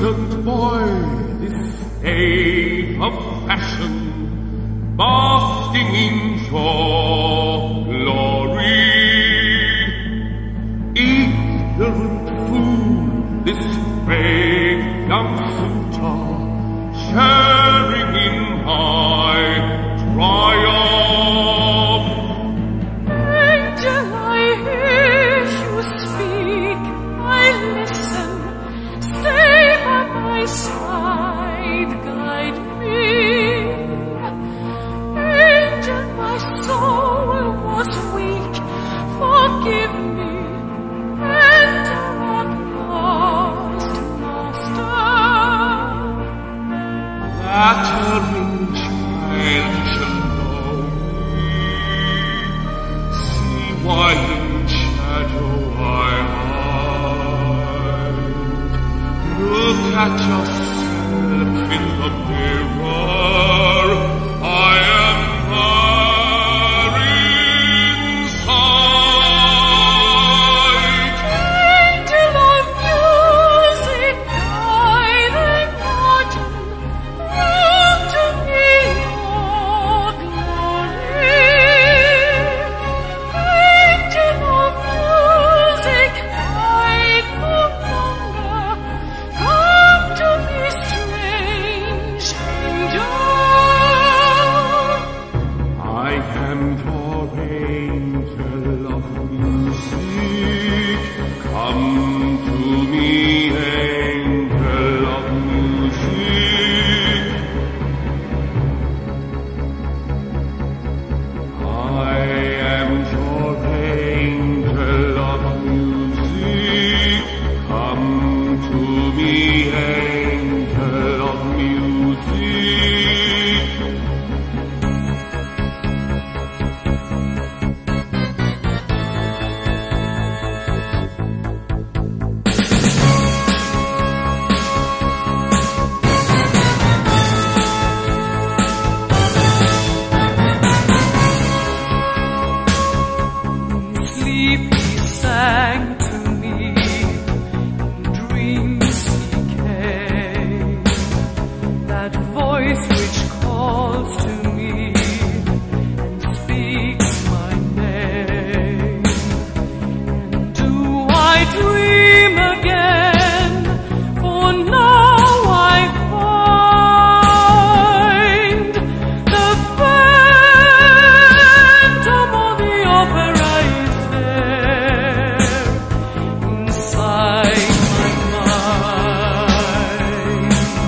innocent boy, this slave of fashion, basking in your glory. Ignorant fool, this vague young suitor, sharing in my triumph. Angel, I hear you speak, I listen, stay by my side, guide me. Angel, my soul was weak, forgive me. Enter at last, Master. Flattering child shall know me. See why in shadow I hide. Look at yourself in the mirror. I am her inside. Angel of music, guiding guardian, grant to me your glory. Angel of music, hide no longer, come to me, strange angel. I am your angel of music. Come to me, angel of music. I am your angel of music. Come to me, angel of music. Sleep he sang to me, in dreams he came, that voice which calls to me and speaks my name. And do I dream again? For now I find the phantom of the opera is there inside my mind.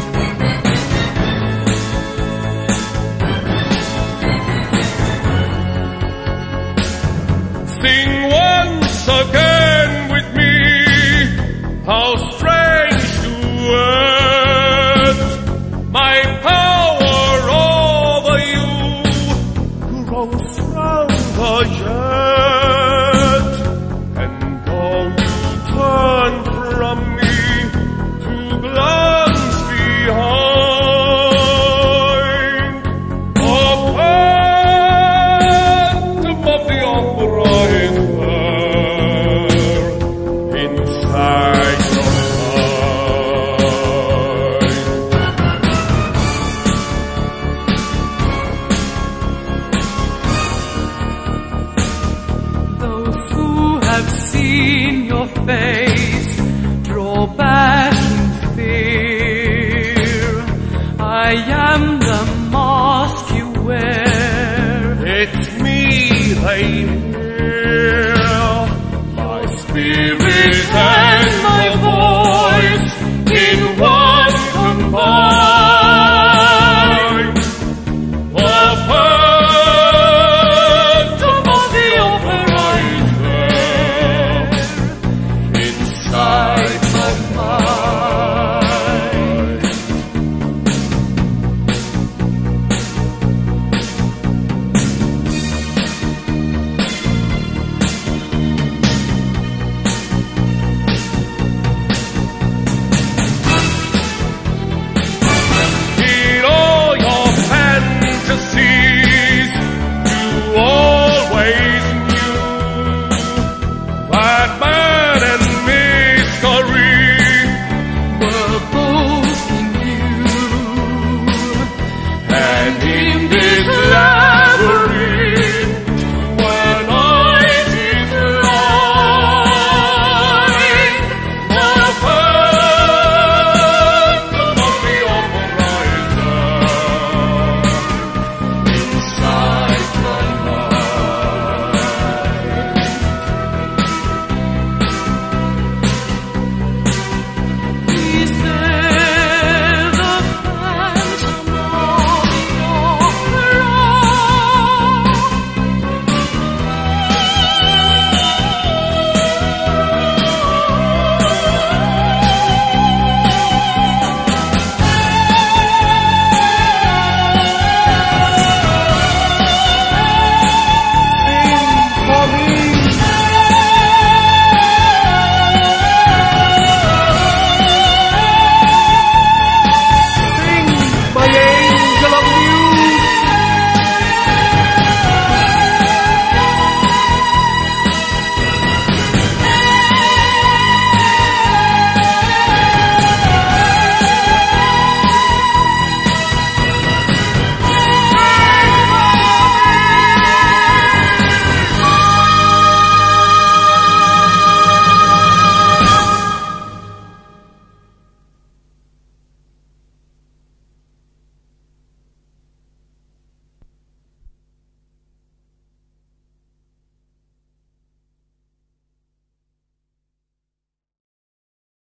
Sing once again with me, how strange to earth, my power over you grows stronger yet. And though you turn from me to glance behind, the phantom of the opera is there inside your mind. Those who have seen your face draw back in fear. I am the mask you wear. It's me they hear.